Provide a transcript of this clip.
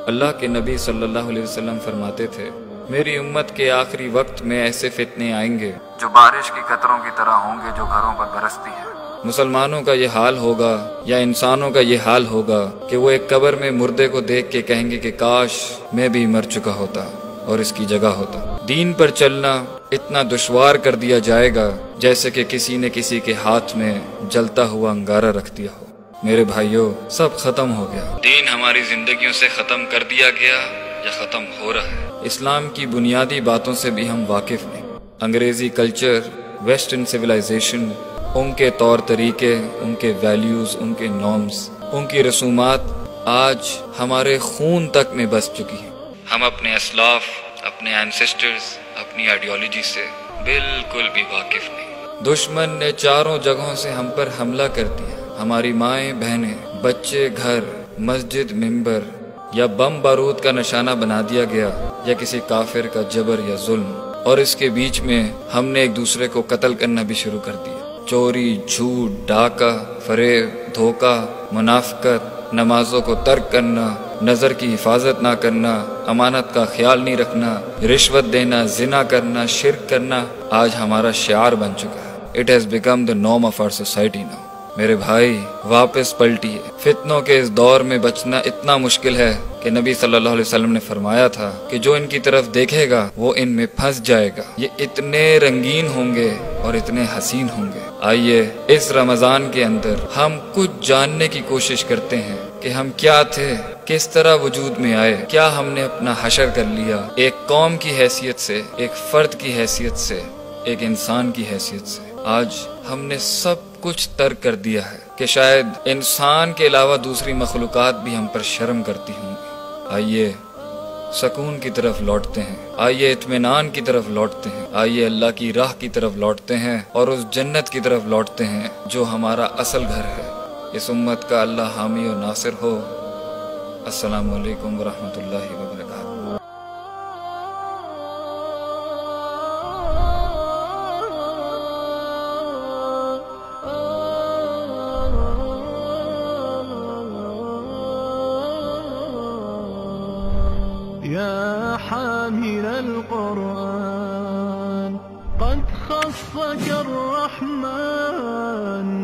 اللہ کے نبی صلی اللہ علیہ وسلم فرماتے تھے، میری امت کے آخری وقت میں ایسے فتنے آئیں گے جو بارش کی قطروں کی طرح ہوں گے جو گھروں پر برستی ہیں۔ مسلمانوں کا یہ حال ہوگا یا انسانوں کا یہ حال ہوگا کہ وہ ایک قبر میں مردے کو دیکھ کے کہیں گے کہ کاش میں بھی مر چکا ہوتا اور اس کی جگہ ہوتا۔ دین پر چلنا اتنا دشوار کر دیا جائے گا جیسے کہ کسی نے کسی کے ہاتھ میں جلتا ہوا انگارہ رکھ دیا ہو۔ میرے بھائیوں، سب ختم ہو گیا۔ دین ہماری زندگیوں سے ختم کر دیا گیا یا ختم ہو رہا ہے۔ اسلام کی بنیادی باتوں سے بھی ہم واقف نہیں۔ انگریزی کلچر، ویسٹرن سویلائزیشن، ان کے طور طریقے، ان کے ویلیوز، ان کے نارمز، ان کی رسومات آج ہمارے خون تک میں بس چکی ہیں۔ ہم اپنے اسلاف، اپنے اینسسٹرز، اپنی آئیڈیالوجی سے بالکل بھی واقف نہیں۔ دشمن نے چاروں جگہوں سے ہم پر حملہ کر دیا۔ ہماری مائیں بہنیں، بچے گھر، مسجد ممبر یا بم بارود کا نشانہ بنا دیا گیا یا کسی کافر کا جبر یا ظلم، اور اس کے بیچ میں ہم نے ایک دوسرے کو قتل کرنا بھی شروع کر دیا۔ چوری، جھوٹ، ڈاکہ، فریب، دھوکہ، منافقت، نمازوں کو ترک کرنا، نظر کی حفاظت نہ کرنا، امانت کا خیال نہیں رکھنا، رشوت دینا، زنا کرنا، شرک کرنا آج ہمارا شعار بن چکا ہے۔ It has become the norm of our society now۔ میرے بھائی، واپس پلٹیے۔ فتنوں کے اس دور میں بچنا اتنا مشکل ہے کہ نبی صلی اللہ علیہ وسلم نے فرمایا تھا کہ جو ان کی طرف دیکھے گا وہ ان میں پھنس جائے گا۔ یہ اتنے رنگین ہوں گے اور اتنے حسین ہوں گے۔ آئیے اس رمضان کے اندر ہم کچھ جاننے کی کوشش کرتے ہیں کہ ہم کیا تھے، کس طرح وجود میں آئے، کیا ہم نے اپنا حشر کر لیا، ایک قوم کی حیثیت سے، ایک فرد کی حیثیت سے، ایک انسان کی حیثیت سے۔ آج ہم نے سب کچھ ترک کر دیا ہے کہ شاید انسان کے علاوہ دوسری مخلوقات بھی ہم پر شرم کرتی ہوں گی۔ آئیے سکون کی طرف لوٹتے ہیں، آئیے اطمینان کی طرف لوٹتے ہیں، آئیے اللہ کی راہ کی طرف لوٹتے ہیں اور اس جنت کی طرف لوٹتے ہیں جو ہمارا اصل گھر ہے۔ اس امت کا اللہ حامی و ناصر ہو۔ السلام علیکم ورحمۃ اللہ وبرکاتہ۔ يا حامل القرآن قد خصك الرحمن